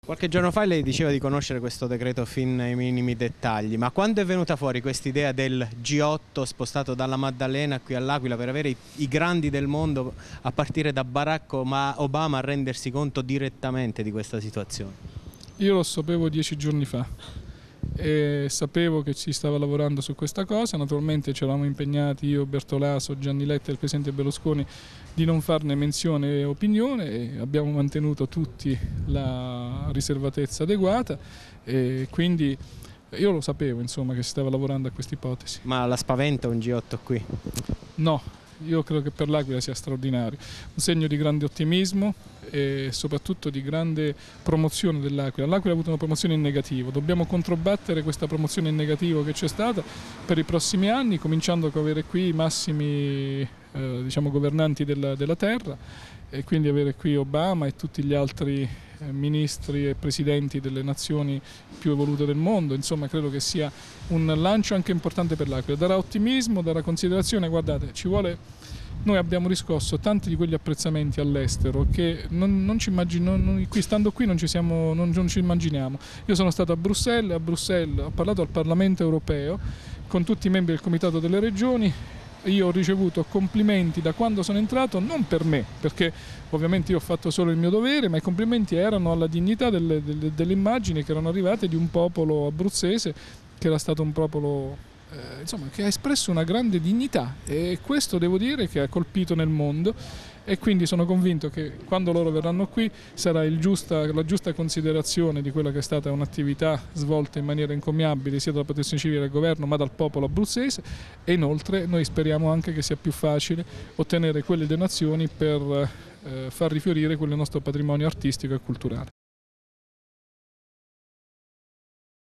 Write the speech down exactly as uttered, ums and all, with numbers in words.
Qualche giorno fa lei diceva di conoscere questo decreto fin nei minimi dettagli, ma quando è venuta fuori quest'idea del G otto spostato dalla Maddalena qui all'Aquila per avere i, i grandi del mondo, a partire da Barack Obama, a rendersi conto direttamente di questa situazione? Io lo sapevo dieci giorni fa e sapevo che si stava lavorando su questa cosa. Naturalmente ci eravamo impegnati io, Bertolaso, Gianni Letta e il Presidente Berlusconi di non farne menzione e opinione, e abbiamo mantenuto tutti la riservatezza adeguata, e quindi io lo sapevo, insomma, che si stava lavorando a questa ipotesi. Ma la spaventa un G otto qui? No, io credo che per l'Aquila sia straordinario, un segno di grande ottimismo e soprattutto di grande promozione dell'Aquila. L'Aquila ha avuto una promozione in negativo, dobbiamo controbattere questa promozione in negativo che c'è stata per i prossimi anni, cominciando a avere qui i massimi eh, diciamo, governanti della, della terra, e quindi avere qui Obama e tutti gli altri eh, ministri e presidenti delle nazioni più evolute del mondo. Insomma, credo che sia un lancio anche importante per l'Aquila, darà ottimismo, darà considerazione. Guardate, ci vuole... Noi abbiamo riscosso tanti di quegli apprezzamenti all'estero che non, non ci immagino, non, qui, stando qui non ci, siamo, non, non ci immaginiamo. Io sono stato a Bruxelles, a Bruxelles ho parlato al Parlamento europeo con tutti i membri del Comitato delle Regioni. Io ho ricevuto complimenti da quando sono entrato, non per me, perché ovviamente io ho fatto solo il mio dovere, ma i complimenti erano alla dignità delle, delle, delle immagini che erano arrivate di un popolo abruzzese che era stato un popolo eh, insomma, che ha espresso una grande dignità, e questo devo dire che ha colpito nel mondo, e quindi sono convinto che quando loro verranno qui sarà il giusta, la giusta considerazione di quella che è stata un'attività svolta in maniera encomiabile sia dalla Protezione Civile del governo ma dal popolo abruzzese, e inoltre noi speriamo anche che sia più facile ottenere quelle donazioni per eh, far rifiorire quel nostro patrimonio artistico e culturale.